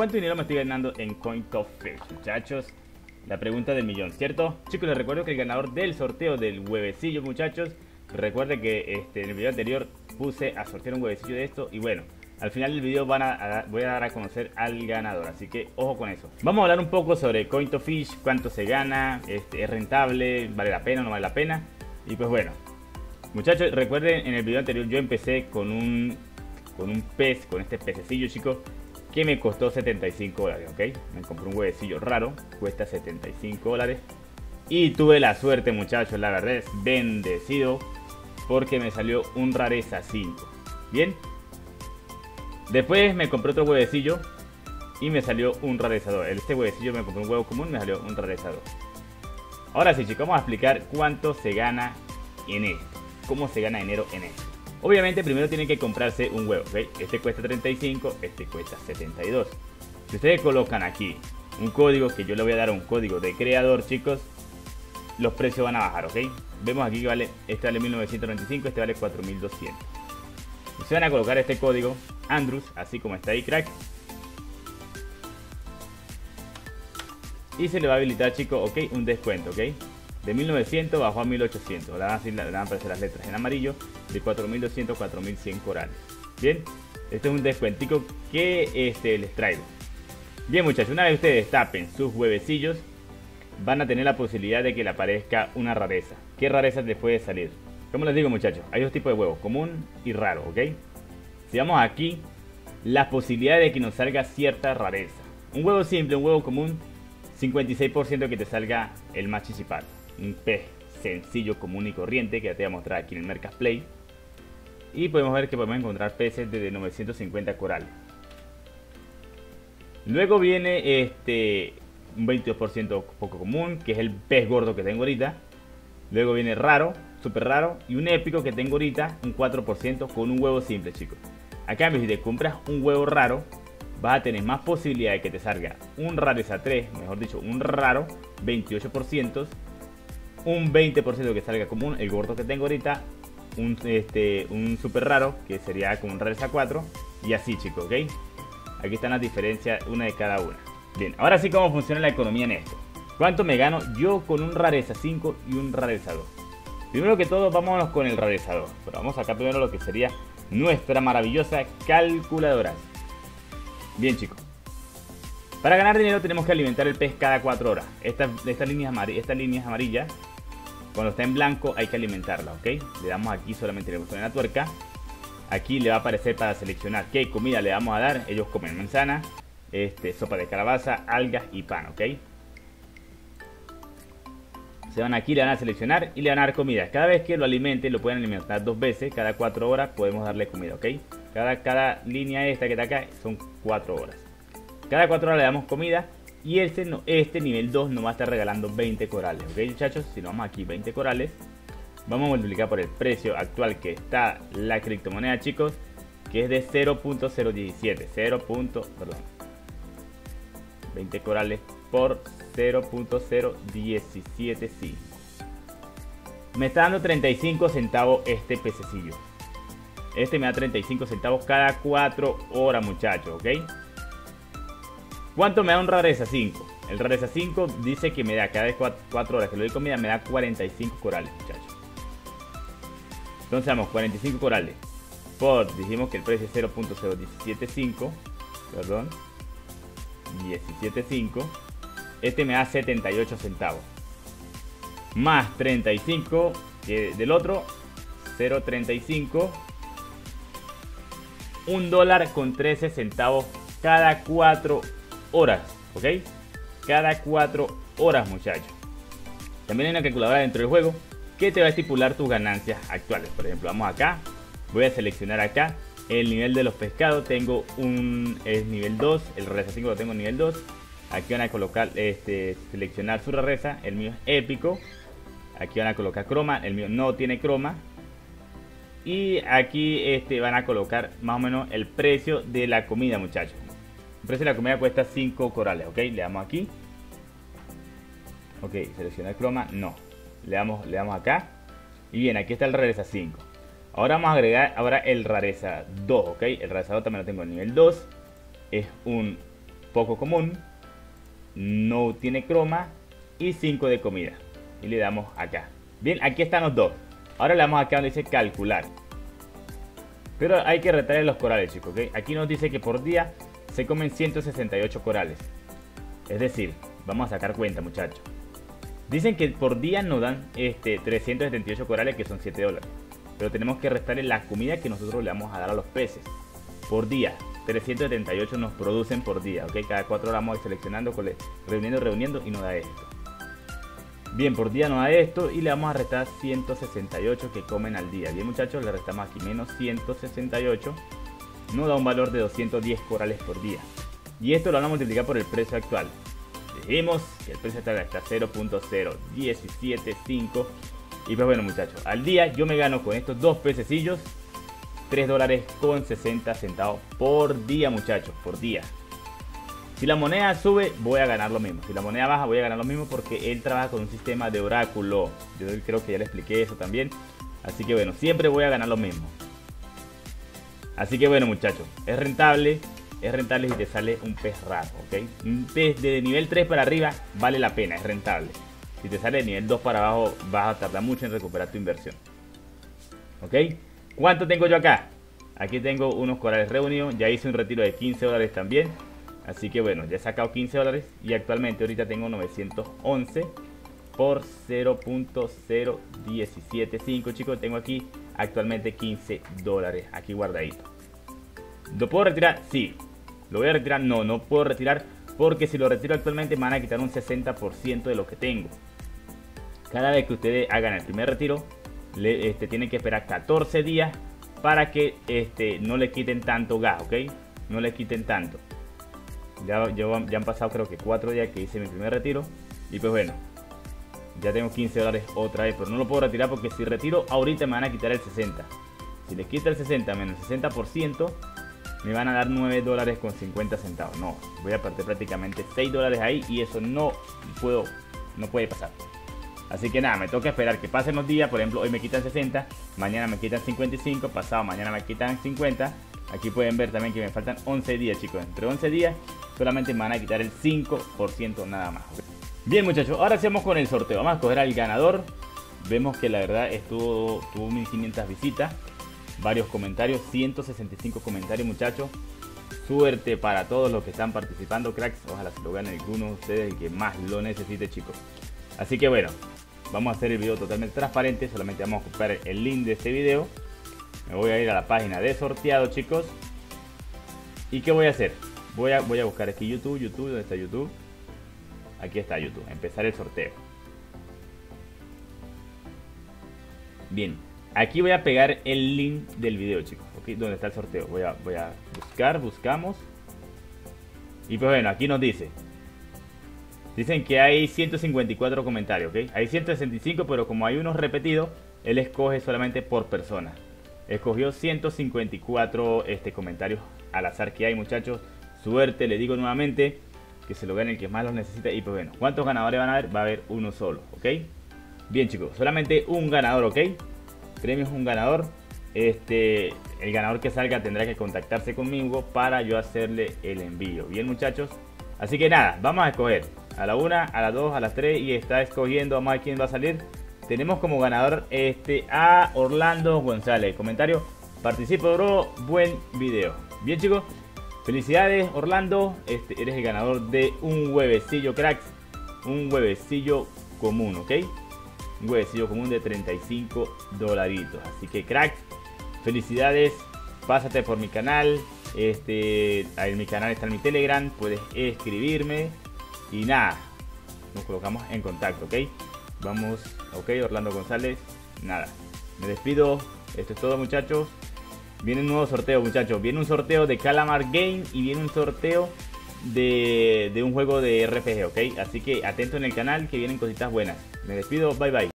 ¿cuánto dinero me estoy ganando en CoinTopFish, muchachos? La pregunta del millón, ¿cierto? Chicos, les recuerdo que el ganador del sorteo del huevecillo, muchachos, recuerden que en el video anterior puse a sortear un huevecillo de esto. Y bueno, al final del video voy a dar a conocer al ganador, así que ojo con eso. Vamos a hablar un poco sobre CoinTopFish, cuánto se gana, es rentable, vale la pena o no vale la pena. Y pues bueno, muchachos, recuerden, en el video anterior yo empecé con un pez, con este pececillo, chicos, que me costó 75 dólares, ¿ok? Me compré un huevecillo raro, cuesta 75 dólares. Y tuve la suerte, muchachos, la verdad es bendecido, porque me salió un rareza 5. Bien. Después me compré otro huevecillo y me salió un rarezador. Este huevecillo me compré un huevo común y me salió un rarezador. Ahora sí, chicos, vamos a explicar cuánto se gana en esto. Cómo se gana dinero en esto. Obviamente primero tienen que comprarse un huevo, ¿ok? Este cuesta 35, este cuesta 72. Si ustedes colocan aquí un código, que yo le voy a dar un código de creador, chicos, los precios van a bajar, ¿ok? Vemos aquí que vale, este vale 1995, este vale 4200. Ustedes van a colocar este código, Andrews, así como está ahí, crack. Y se le va a habilitar, chicos, ok, un descuento, ok. De 1900 bajó a 1800. Le van a aparecer las letras en amarillo. De 4200 a 4100 corales. Bien, este es un descuentico que les traigo. Bien, muchachos, una vez ustedes tapen sus huevecillos, van a tener la posibilidad de que le aparezca una rareza. ¿Qué rareza les puede salir? Como les digo, muchachos, hay dos tipos de huevos, común y raro, ok. Si vamos aquí, la posibilidad de que nos salga cierta rareza. Un huevo simple, un huevo común, 56% que te salga el más chichipal. Un pez sencillo, común y corriente, que ya te voy a mostrar aquí en el Mercasplay. Y podemos ver que podemos encontrar peces de 950 corales. Luego viene un 22% poco común, que es el pez gordo que tengo ahorita. Luego viene raro, súper raro, y un épico que tengo ahorita, un 4% con un huevo simple, chicos. A cambio, si te compras un huevo raro, vas a tener más posibilidad de que te salga un rareza 3, mejor dicho, un raro, 28%. Un 20% que salga común, el gordo que tengo ahorita, un super raro, que sería como un rareza 4, y así, chicos, ¿ok? Aquí están las diferencias, una de cada una. Bien, ahora sí, cómo funciona la economía en esto. ¿Cuánto me gano yo con un rareza 5 y un rareza 2? Primero que todo, vámonos con el rareza 2. Pero vamos a sacar primero lo que sería nuestra maravillosa calculadora. Bien, chicos. Para ganar dinero tenemos que alimentar el pez cada 4 horas. Estas líneas amarillas, cuando está en blanco hay que alimentarla, ¿ok? Le damos aquí, solamente le botón en la tuerca. Aquí le va a aparecer para seleccionar qué comida le vamos a dar. Ellos comen manzana, sopa de calabaza, algas y pan, ¿ok? Se van aquí, le van a seleccionar y le van a dar comida. Cada vez que lo alimente, lo pueden alimentar 2 veces. Cada 4 horas podemos darle comida, ¿ok? Cada línea esta que está acá son 4 horas. Cada 4 horas le damos comida. Y este nivel 2 nos va a estar regalando 20 corales, ¿ok, muchachos? Si nos vamos aquí, 20 corales. Vamos a multiplicar por el precio actual que está la criptomoneda, chicos, que es de 0.017. 20 corales por 0.0175. Me está dando 35 centavos este pececillo. Este me da 35 centavos cada 4 horas, muchachos, ¿ok? ¿Cuánto me da un rareza 5? El rareza 5 dice que me da cada 4 horas que le doy comida, me da 45 corales, muchachos. Entonces vamos, 45 corales por, dijimos que el precio es 0.0175, perdón, 17.5. Este me da 78 centavos. Más 35 que del otro, 0.35. $1 con 13 centavos cada 4 horas, ¿ok? Cada 4 horas, muchachos. También hay una calculadora dentro del juego que te va a estipular tus ganancias actuales. Por ejemplo, vamos acá, voy a seleccionar acá el nivel de los pescados. Tengo es nivel 2, el rareza 5 lo tengo en nivel 2. Aquí van a colocar, seleccionar su rareza. El mío es épico. Aquí van a colocar croma, el mío no tiene croma. Y aquí van a colocar más o menos el precio de la comida, muchachos. El precio de la comida cuesta 5 corales, ok. Le damos aquí. Ok, seleccionar croma, no. Le damos acá. Y bien, aquí está el rareza 5. Ahora vamos a agregar el rareza 2, ok. El rareza 2 también lo tengo en nivel 2. Es un poco común, no tiene croma y 5 de comida. Y le damos acá. Bien, aquí están los dos. Ahora le damos acá donde dice calcular. Pero hay que retraer los corales, chicos, ¿ok? Aquí nos dice que por día se comen 168 corales. Es decir, vamos a sacar cuenta, muchachos. Dicen que por día nos dan 378 corales, que son $7. Pero tenemos que restarle la comida que nosotros le vamos a dar a los peces. Por día, 378 nos producen por día, ¿ok? Cada 4 horas vamos a ir seleccionando, reuniendo y nos da esto. Bien, por día nos da esto y le vamos a restar 168 que comen al día. Bien, muchachos, le restamos aquí menos 168. Nos da un valor de 210 corales por día. Y esto lo vamos a multiplicar por el precio actual. Dijimos que el precio actual está 0.0175. Y pues bueno, muchachos, al día yo me gano con estos dos pececillos $3.60 por día, muchachos, por día. Si la moneda sube, voy a ganar lo mismo. Si la moneda baja, voy a ganar lo mismo porque él trabaja con un sistema de oráculo. Yo creo que ya le expliqué eso también. Así que bueno, siempre voy a ganar lo mismo. Así que bueno, muchachos, es rentable si te sale un pez raro, ¿ok? Un pez de nivel 3 para arriba vale la pena, es rentable. Si te sale de nivel 2 para abajo, vas a tardar mucho en recuperar tu inversión. ¿Ok? ¿Cuánto tengo yo acá? Aquí tengo unos corales reunidos. Ya hice un retiro de $15 también. Así que bueno, ya he sacado $15 y actualmente ahorita tengo 911 por 0.0175, chicos. Tengo aquí actualmente $15 aquí guardadito. ¿Lo puedo retirar? Sí. ¿Lo voy a retirar? No, no puedo retirar porque si lo retiro actualmente me van a quitar un 60% de lo que tengo. Cada vez que ustedes hagan el primer retiro, tienen que esperar 14 días para que no le quiten tanto gas, ¿ok? No le quiten tanto. Ya han pasado creo que 4 días que hice mi primer retiro. Y pues bueno, ya tengo $15 otra vez. Pero no lo puedo retirar porque si retiro ahorita me van a quitar el 60%. Si les quita el 60 menos el 60%, me van a dar $9.50. No, voy a perder prácticamente $6 ahí. Y eso no puede pasar. Así que nada, me toca esperar que pasen los días. Por ejemplo, hoy me quitan 60, mañana me quitan 55, pasado mañana me quitan 50. Aquí pueden ver también que me faltan 11 días, chicos. Entre 11 días solamente me van a quitar el 5% nada más. Bien, muchachos, ahora hacemos con el sorteo. Vamos a escoger al ganador. Vemos que la verdad tuvo 1500 visitas, varios comentarios, 165 comentarios, muchachos. Suerte para todos los que están participando, cracks. Ojalá se lo gane alguno de ustedes, el que más lo necesite, chicos. Así que bueno, vamos a hacer el video totalmente transparente. Solamente vamos a copiar el link de este video. Me voy a ir a la página de sorteado, chicos. ¿Y qué voy a hacer? Voy a buscar aquí YouTube. ¿Dónde está YouTube? Aquí está YouTube. Empezar el sorteo. Bien. Aquí voy a pegar el link del video, chicos. ¿Ok? ¿Dónde está el sorteo? Voy a buscamos. Y pues bueno, aquí nos dice. Dicen que hay 154 comentarios, ¿ok? Hay 165, pero como hay unos repetidos, él escoge solamente por persona. Escogió 154 comentarios al azar que hay, muchachos. Suerte, le digo nuevamente, que se lo gane el que más los necesita. Y pues bueno, ¿cuántos ganadores van a haber? Va a haber uno solo, ¿ok? Bien, chicos, solamente un ganador, ¿ok? Premio es un ganador. El ganador que salga tendrá que contactarse conmigo para yo hacerle el envío. Bien, muchachos. Así que nada, vamos a escoger a la 1, a la 2, a las 3 y está escogiendo. Vamos a ver quién va a salir. Tenemos como ganador a Orlando González. Comentario: participo, bro, buen video. Bien, chicos, felicidades, Orlando. Eres el ganador de un huevecillo, cracks. Un huevecillo común, ¿ok? Un huevecillo común de $35. Así que, cracks, felicidades. Pásate por mi canal. En mi canal está en mi Telegram. Puedes escribirme. Y nada, nos colocamos en contacto, ¿ok? Vamos, ok, Orlando González. Nada, me despido. Esto es todo, muchachos. Viene un nuevo sorteo, muchachos. Viene un sorteo de Calamar Game y viene un sorteo de un juego de RPG, ¿ok? Así que atento en el canal que vienen cositas buenas. Me despido, bye bye.